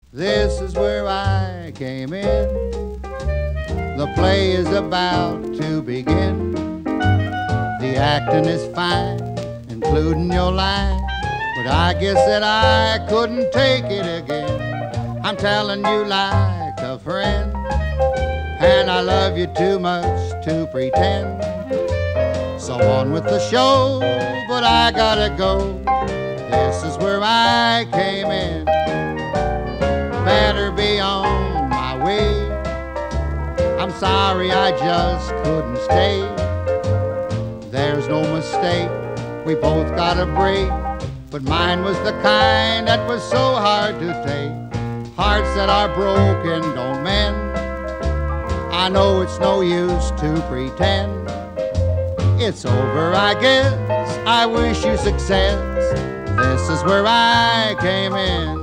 This is where I came in. The play is about to begin. The acting is fine, including your line, but I guess that I couldn't take it again. I'm telling you like a friend, and I love you too much to pretend. So on with the show, but I gotta go. This is where I came in. Better be on my way. I'm sorry I just couldn't stay. There's no mistake, we both got a break, but mine was the kind that was so hard to take. Hearts that are broken don't mend. I know it's no use to pretend. It's over, I guess. I wish you success. This is where I came in.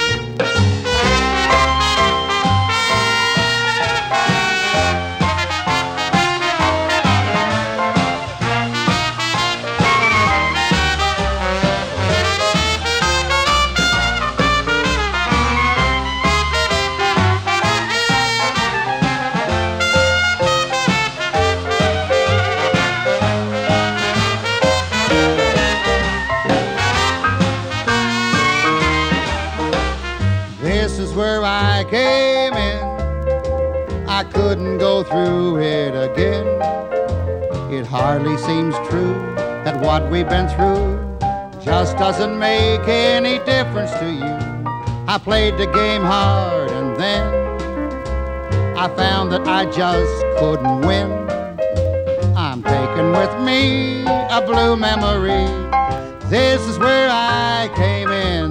This is where I came in. I couldn't go through it again. It hardly seems true that what we've been through just doesn't make any difference to you. I played the game hard and then I found that I just couldn't win. I'm taking with me a blue memory. This is where I came in.